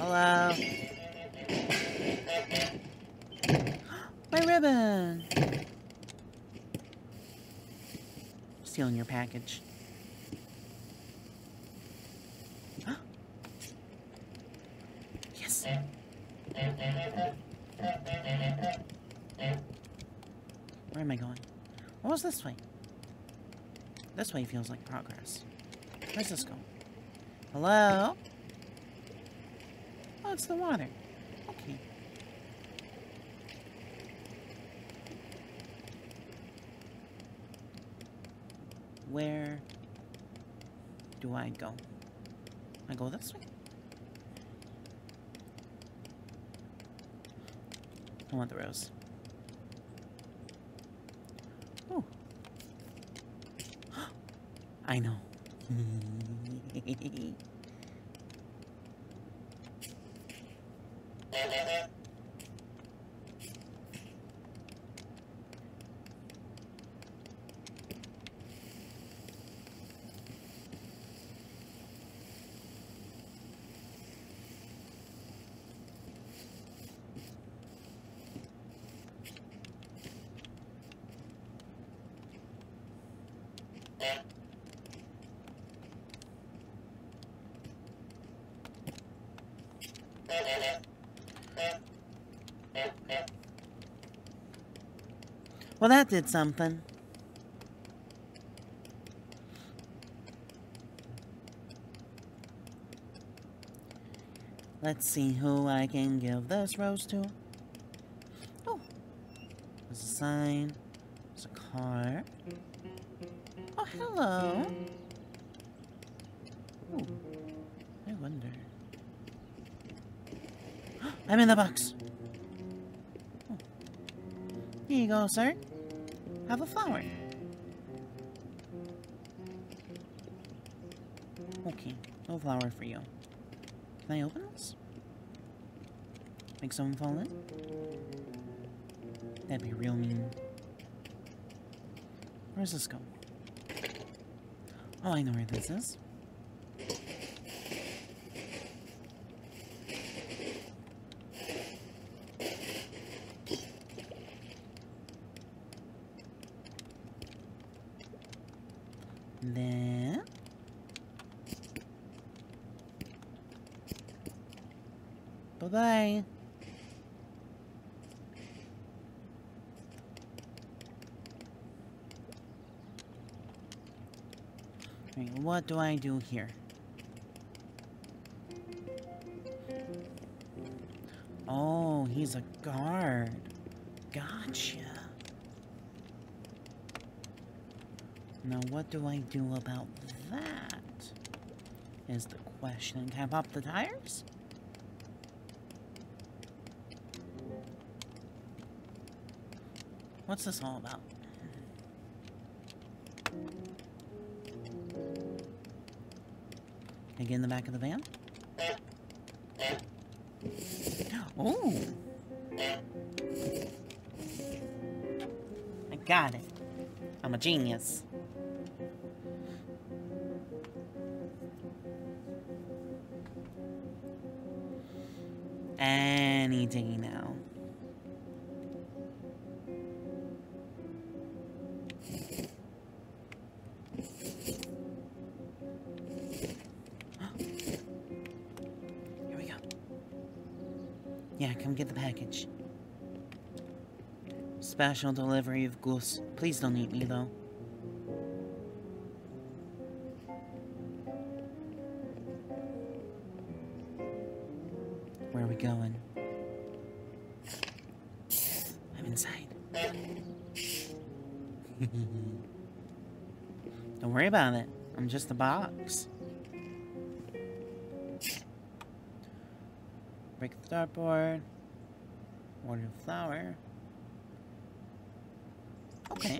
Hello? My ribbon! Stealing your package. Yes! Where am I going? What was this way? This way feels like progress. Where's this going? Hello? Oh, it's the water. Okay. Where do I go? I go this way? I want the rose. Oh. I know. Well, that did something. Let's see who I can give this rose to. Oh, there's a sign. There's a card. Oh, hello. Ooh, I wonder. I'm in the box. Oh. Here you go, sir. Have a flower. Okay, no flower for you. Can I open this? Make someone fall in? That'd be real mean. Where's this go? Oh, I know where this is. Then... bye-bye. Right, what do I do here? Oh, he's a guard. Gotcha. Now, what do I do about that? Is the question. Can I pop the tires? What's this all about? Can I get in the back of the van? Oh! I got it. I'm a genius. Any day now. Here we go. Yeah, come get the package. Special delivery of goose. Please don't eat me, though. Where are we going? I'm inside. Don't worry about it. I'm just a box. Break the dartboard. Order the flower. Okay.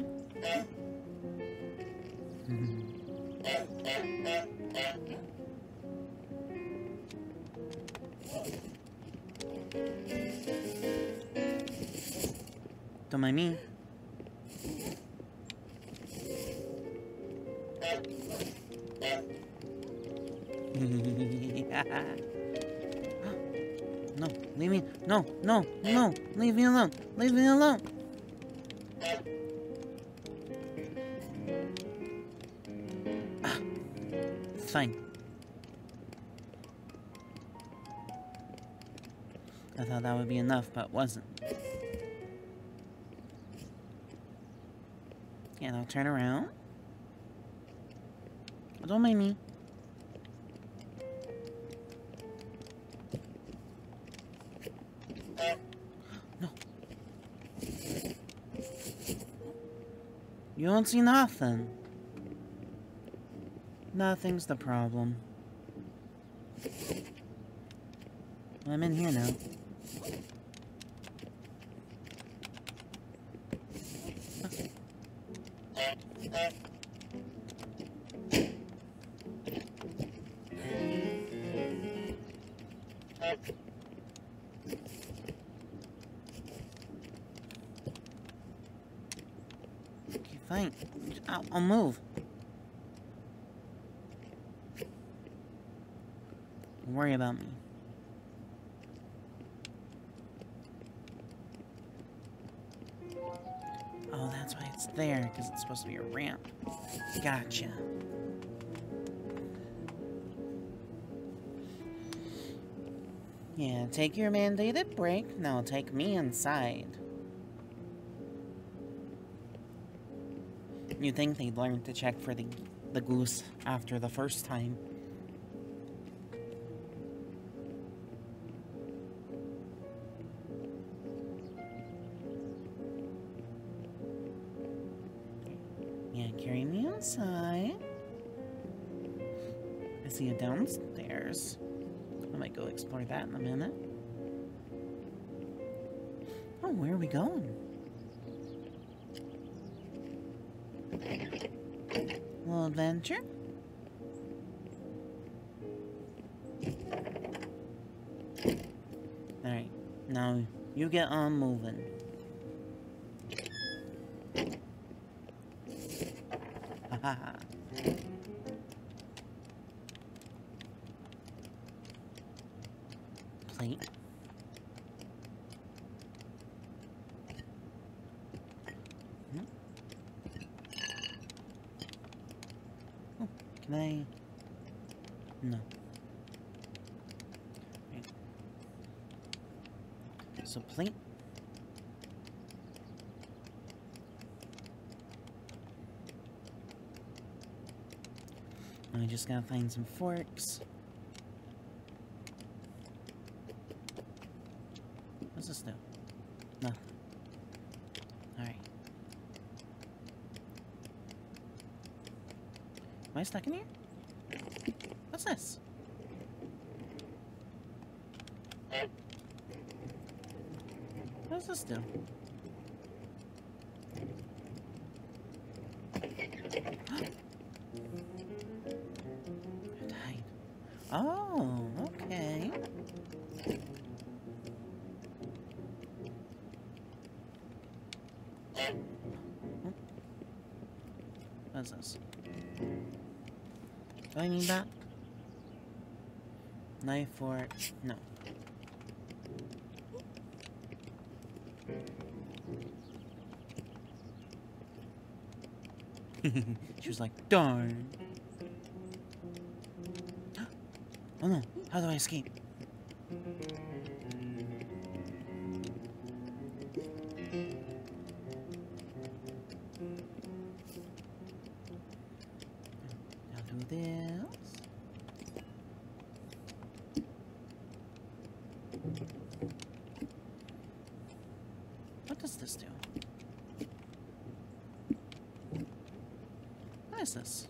Don't mind me. No, leave me. No, no, no. Leave me alone. Leave me alone. Ah, fine. I thought that would be enough, but it wasn't. Yeah, now turn around. Oh, don't mind me. No. You don't see nothing. Nothing's the problem. I'm in here now. Okay, fine. I'll move. Don't worry about me. Oh, that's why it's there, because it's supposed to be a ramp. Gotcha. Yeah, take your mandated break. Now take me inside. You'd think they'd learn to check for the goose after the first time. Yeah, carry me inside. I see you downstairs. I might go explore that in a minute. Oh, where are we going? Little adventure? Alright, now you get on moving. Haha. Plate. Oh, can I? No. Right. So plate. I just gotta find some forks. What's this do? Nothing. Alright. Am I stuck in here? What's this? What does this do? I died. Oh, okay. What's this? Do I need that? Knife, fork? No. She was like, darn. Oh no, how do I escape? Now do this. What does this do? What is this?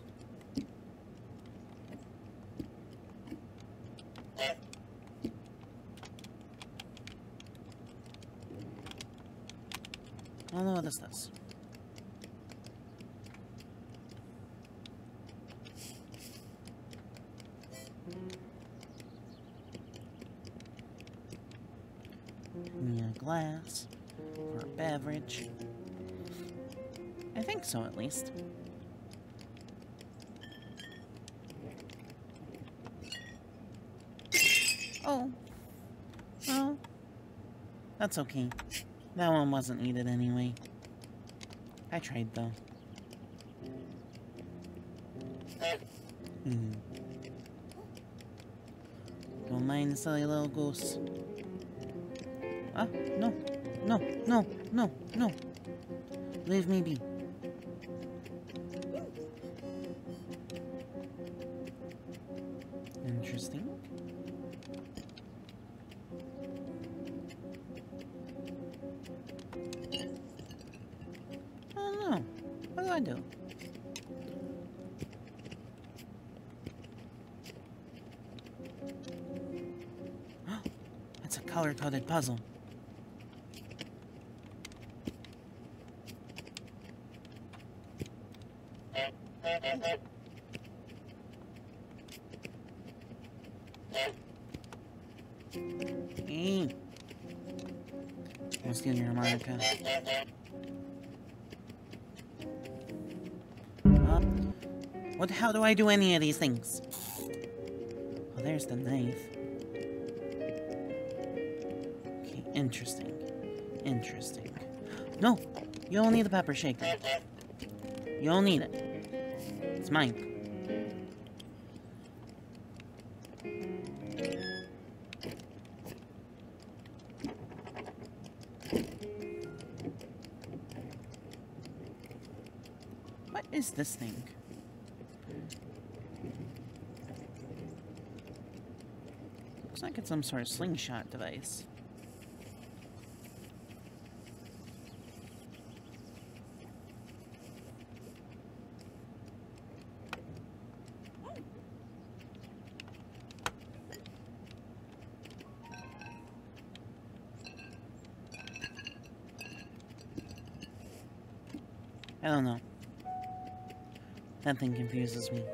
I don't know what this does. Give me a glass or a beverage. I think so, at least. Oh. Oh. That's okay. That one wasn't needed anyway. I tried, though. Don't mind the silly little goose. Ah, no. No, no, no, no. Leave me be. Interesting. I don't know. What do I do? It's a color-coded puzzle. Hey. I'll steal your harmonica. How do I do any of these things? Oh, there's the knife. Okay, interesting. Interesting. No! You don't need the pepper shaker. You don't need it. It's mine. What is this thing? Looks like it's some sort of slingshot device. I don't know. That thing confuses me.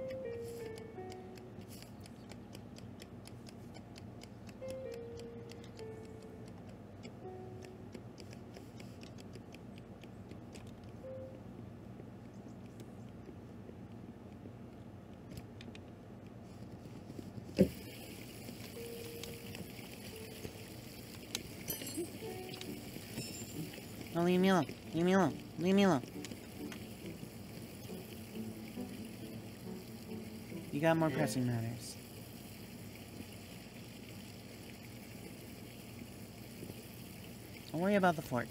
No, leave me alone. Leave me alone. Leave me alone. You got more pressing matters. Don't worry about the fork.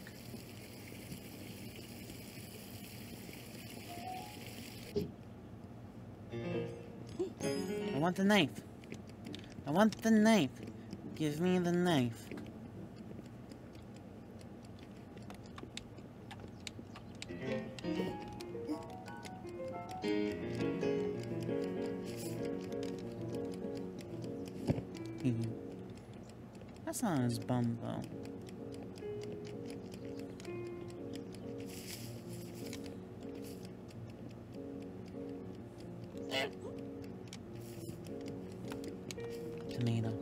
I want the knife. I want the knife. Give me the knife. That's not his bum, though. Tomato.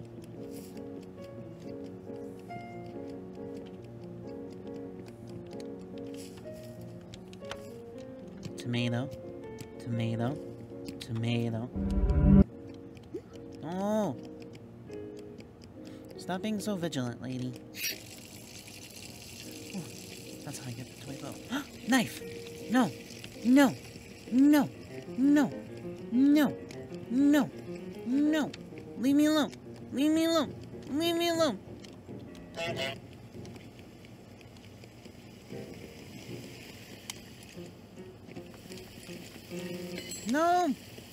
Tomato. Tomato. Tomato. Oh! Stop being so vigilant, lady. Ooh, that's how I get the toy boat. Knife! No! No! No! No! No! No! No! Leave me alone! Leave me alone! Leave me alone! No!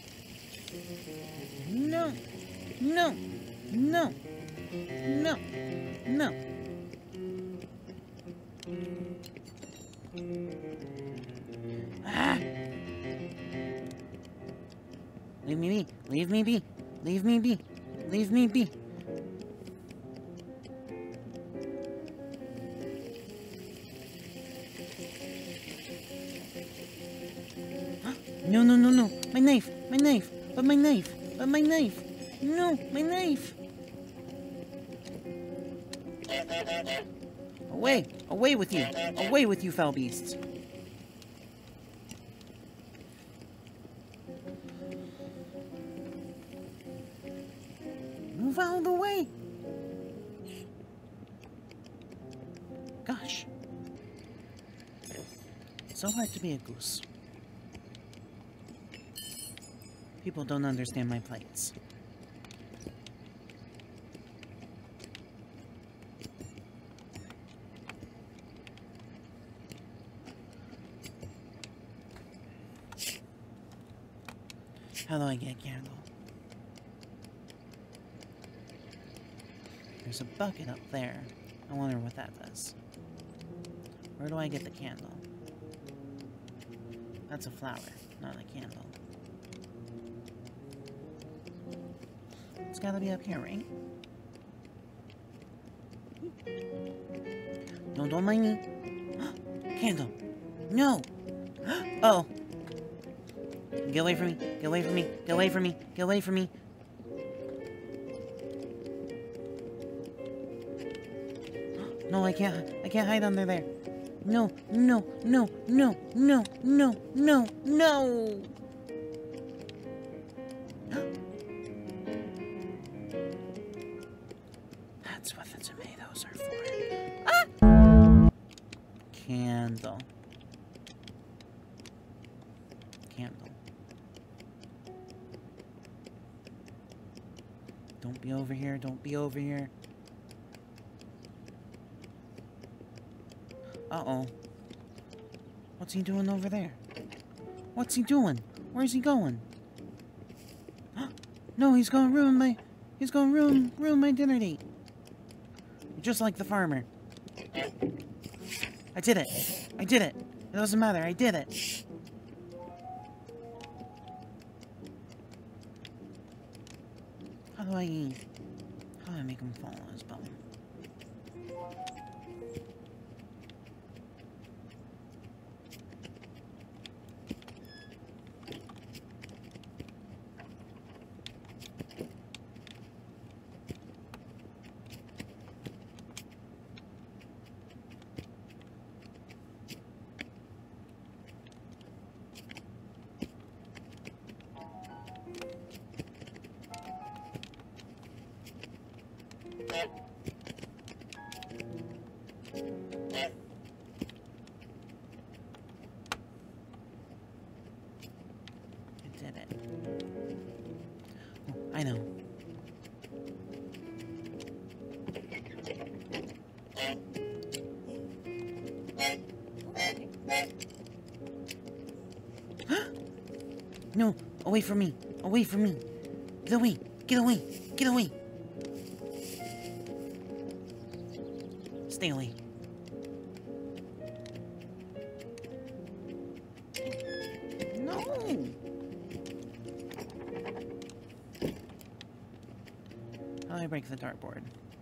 No! No! No! No! No! Ah! Leave me be! Leave me be! Leave me be! Leave me be! No, no, no, no! My knife! My knife! But my knife! But my knife! No! My knife! Away! Away with you! Away with you, foul beasts! Move out of the way! so hard to be a goose. People don't understand my plights. How do I get a candle? There's a bucket up there. I wonder what that does. Where do I get the candle? That's a flower, not a candle. It's gotta be up here, right? No, don't mind me. Candle. No! Oh! Get away from me! Get away from me! Get away from me! Get away from me! No, I can't hide under there. No, no, no, no, no, no, no, no! That's what the tomatoes are for. Ah! Candle. Candle. Don't be over here, don't be over here. Uh-oh. What's he doing over there? What's he doing? Where's he going? No, he's gonna ruin my... He's gonna ruin my dinner date. Just like the farmer. I did it. I did it. It doesn't matter. I did it. How do I make him fall on his bone? Did it. Oh, I know. No, away from me. Away from me. Get away. Get away. Get away. Stay away. How do I break the dartboard?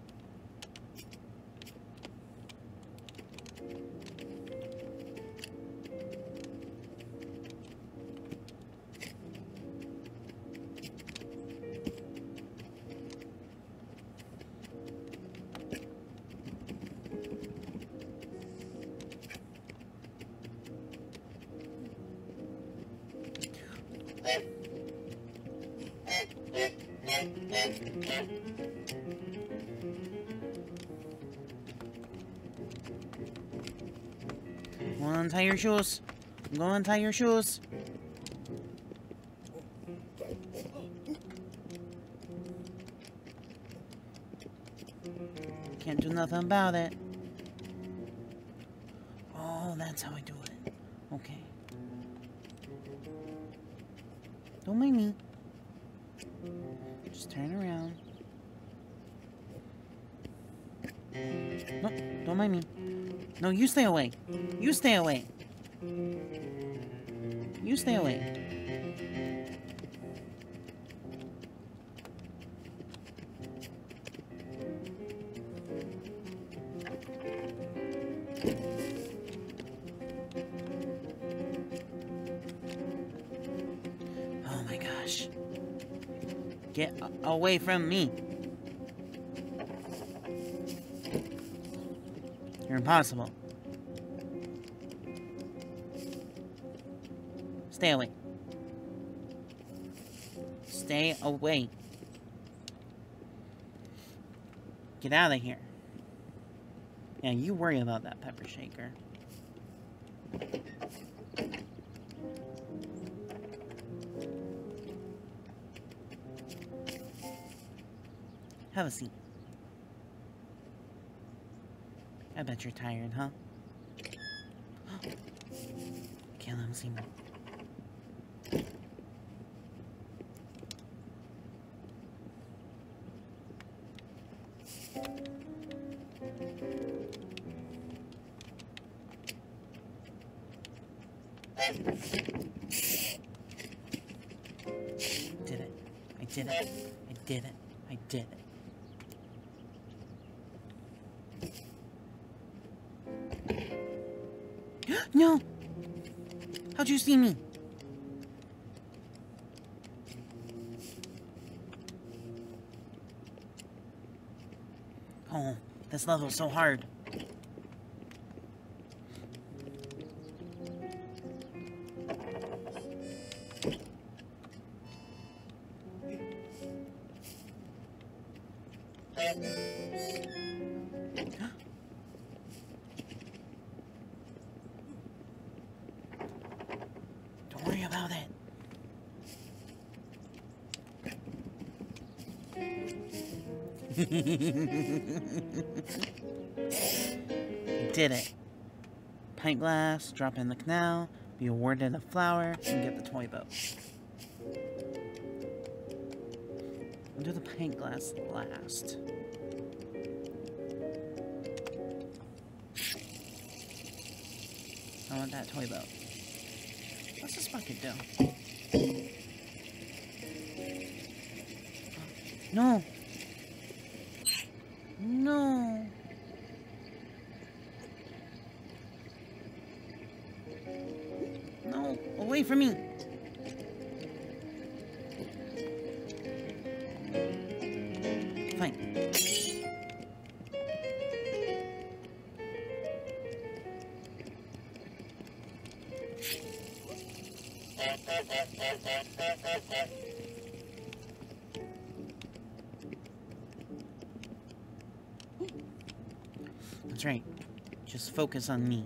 Go on, tie your shoes. Go on, tie your shoes. Can't do nothing about it. Oh, that's how I do it. Okay. Don't mind me. Just turn around. No, don't mind me. No, you stay away. You stay away. You stay away. Oh my gosh. Get away from me. You're impossible. Stay away. Stay away. Get out of here. Yeah, you worry about that pepper shaker. Have a seat. I bet you're tired, huh? Okay, let me see more. Did it. I did it. I did it. I did it. No! How'd you see me? Oh, this level's so hard. Don't worry about it. Did it. Pint glass, drop in the canal, be awarded a flower, and get the toy boat. We'll do the pint glass last. I want that toy boat. What's this bucket do? No! No! No! Away from me! Fine. That's right. Just focus on me.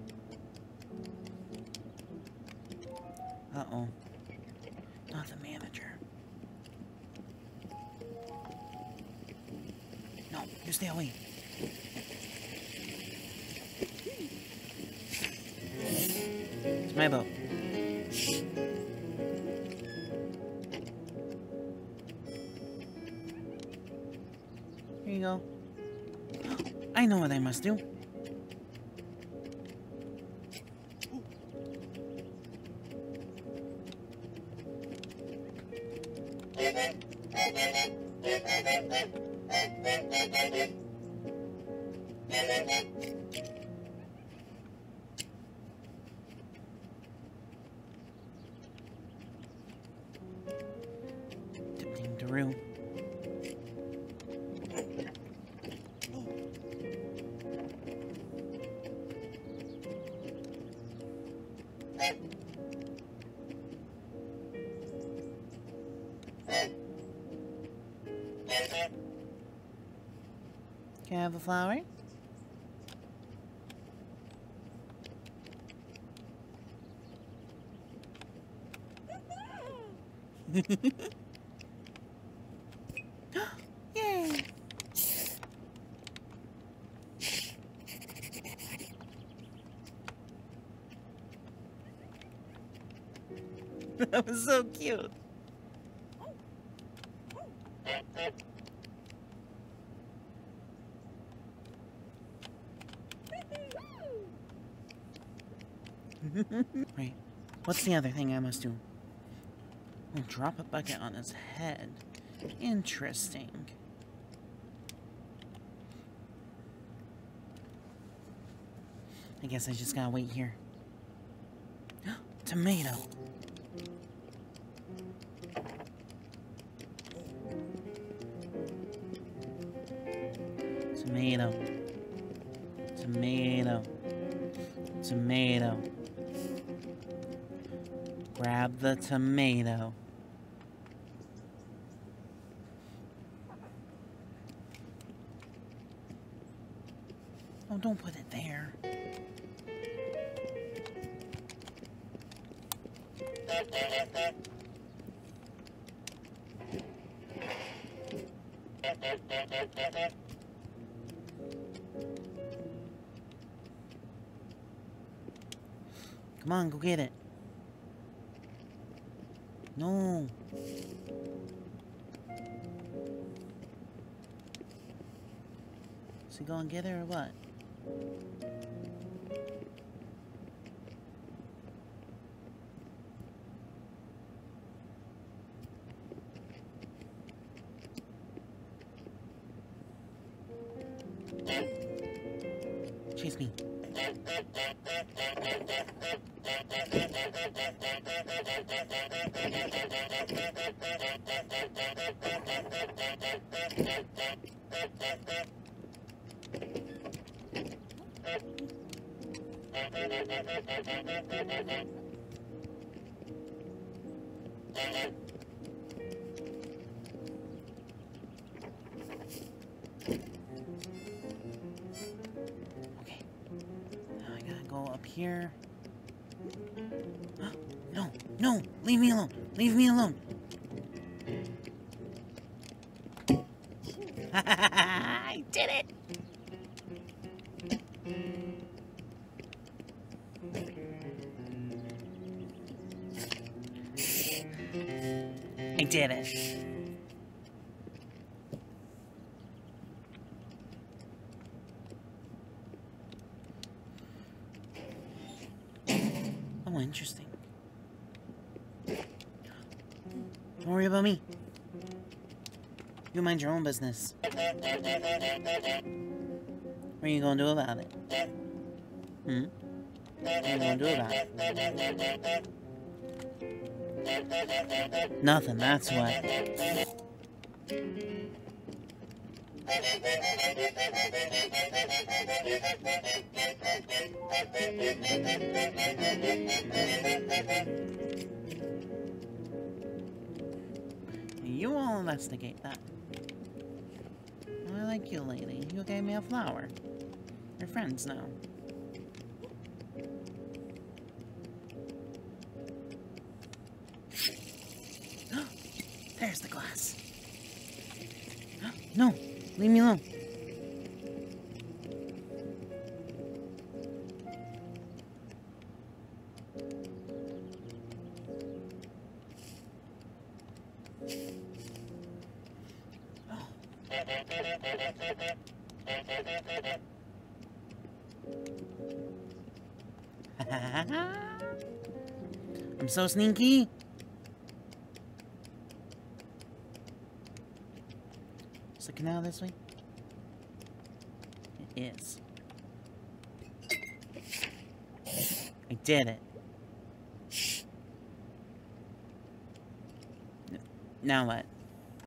Uh-oh. Not the manager. No, you stay away. It's my boat. Here you go. I know what I must do. Tipping through. Can I have a flower? Yay! That was so cute. Right. What's the other thing I must do? I'll drop a bucket on his head. Interesting. I guess I just gotta wait here. Tomato. Tomato. Tomato. Tomato. Grab the tomato. Oh, don't put it there. Come on, go get it. No. Is he going to get it or what? Chase me. Okay. Now I gotta go up here. No, no, leave me alone. Leave me alone. I did it. I did it. Oh, interesting. Don't worry about me. You mind your own business. What are you gonna do about it? Hmm? What are you gonna do about it? Nothing, that's what. You will investigate that. I like you, lady. You gave me a flower. You're friends now. There's the glass. No, leave me alone. I'm so sneaky. Is the canal this way? It is. I did it. Now what?